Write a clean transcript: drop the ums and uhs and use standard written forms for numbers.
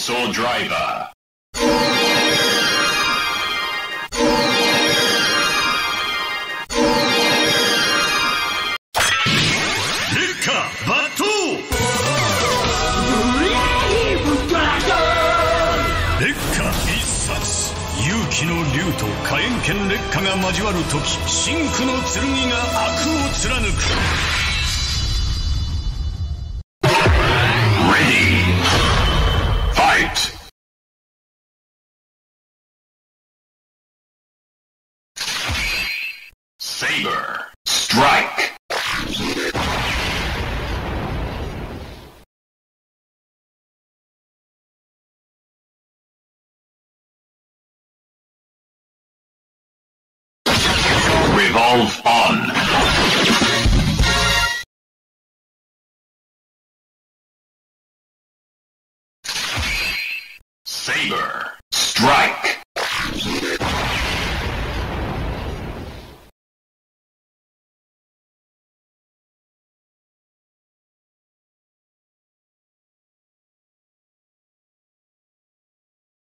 Swordriver. 勇気の竜と火炎剣烈火が交わるとき、真紅の剣が悪を貫く。 Ready. Fight. Saber. Strike. Revolve on. Saber.